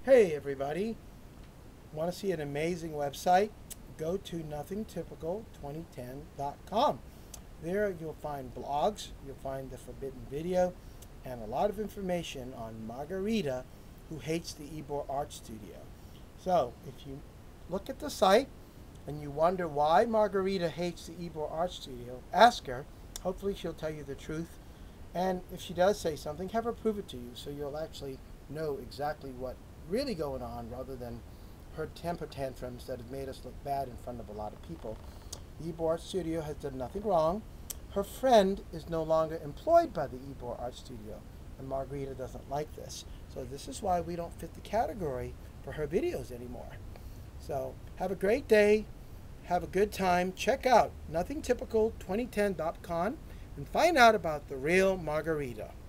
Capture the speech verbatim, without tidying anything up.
Hey everybody, want to see an amazing website? Go to nothing typical twenty ten dot com. There you'll find blogs, you'll find the forbidden video, and a lot of information on Margarita, who hates the Ybor Artstudio. So if you look at the site and you wonder why Margarita hates the Ybor Artstudio, ask her. Hopefully she'll tell you the truth. And if she does say something, have her prove it to you so you'll actually know exactly what really going on rather than her temper tantrums that have made us look bad in front of a lot of people. The Ybor Artstudio has done nothing wrong. Her friend is no longer employed by the Ybor Artstudio, and Margarita doesn't like this. So this is why we don't fit the category for her videos anymore. So have a great day. Have a good time. Check out nothing typical twenty ten dot com and find out about the real Margarita.